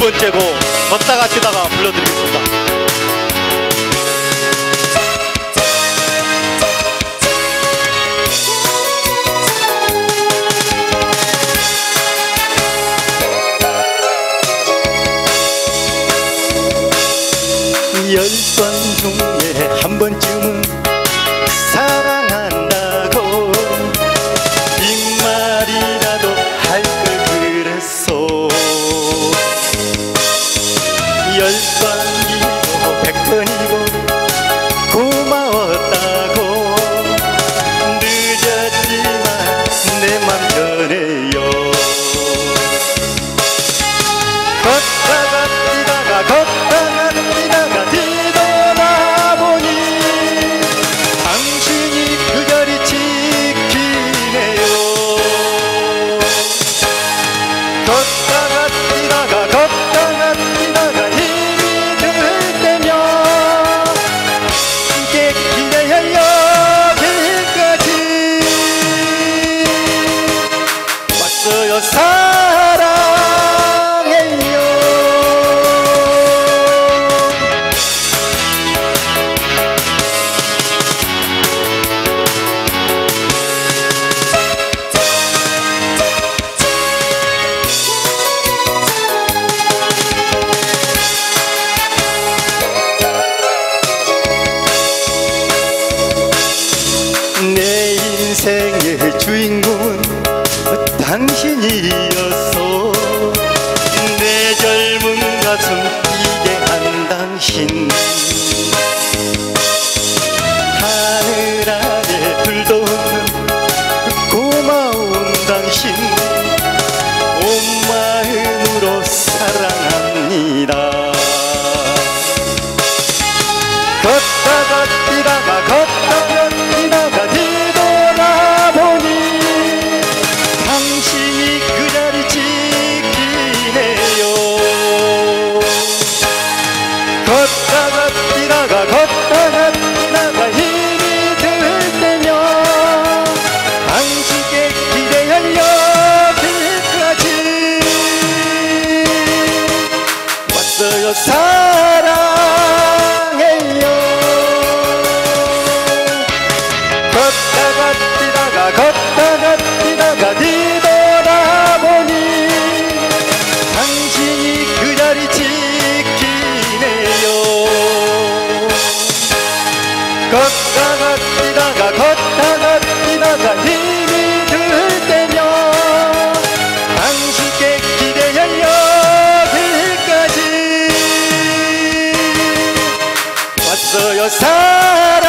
번째 곡 걷다가 뛰다가 불러드리겠습니다. 열 번 중에 한 번쯤은 사랑한다고 빈말이라도 할 걸 그랬어. 열 번이고 백 번이고 고마웠다고 늦었지만 내 맘 전해요. 걷다가 뛰다가 걷다가 뛰다가 뒤돌아보니 당신이 그 자리 지키네요. 걷다가 뛰다가 걷다가 뛰다가 힘이 들 때면 함께 기대요 여기까지 왔어요. 사랑해요. 내 인생의 주인공은 당신이었어. 내 젊은 가슴 뛰게 한 당신, 하늘 아래 둘도 없는 고마운 당신, 온 마음으로 사랑합니다. 걷다가 뛰다가 걷다가 뛰다가 뒤돌아보니 당신이 그 자리 지키네요. 걷다가 뛰다가 걷다가 뛰다가 힘이 들 때면 당신께 기대요 여기까지 왔어요. 사랑해요. 걷다가 뛰다가 걷다가 뛰다가 뒤돌아보니 당신이 그 자리 지키네요. 걷다가 뛰다가 걷다가 뛰다가 힘이 들 때면 당신께 기대요 여기까지 왔어요. 사랑